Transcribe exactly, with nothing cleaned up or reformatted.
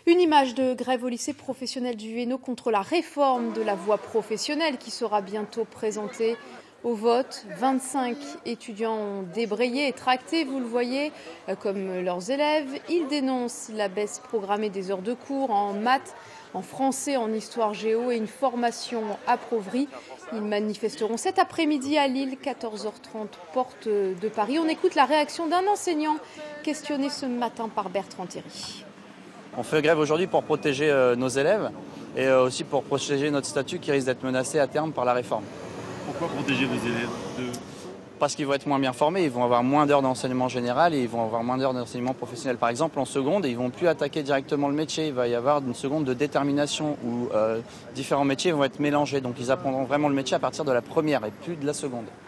Une image de grève au lycée professionnel du Hainaut contre la réforme de la voie professionnelle qui sera bientôt présentée au vote. vingt-cinq étudiants ont débrayé et tracté, vous le voyez, comme leurs élèves. Ils dénoncent la baisse programmée des heures de cours en maths, en français, en histoire géo et une formation appauvrie. Ils manifesteront cet après-midi à Lille, quatorze heures trente, porte de Paris. On écoute la réaction d'un enseignant questionné ce matin par Bertrand Thierry. On fait grève aujourd'hui pour protéger euh, nos élèves et euh, aussi pour protéger notre statut qui risque d'être menacé à terme par la réforme. Pourquoi protéger vos élèves de... Parce qu'ils vont être moins bien formés, ils vont avoir moins d'heures d'enseignement général et ils vont avoir moins d'heures d'enseignement professionnel. Par exemple, en seconde, ils ne vont plus attaquer directement le métier. Il va y avoir une seconde de détermination où euh, différents métiers vont être mélangés. Donc ils apprendront vraiment le métier à partir de la première et plus de la seconde.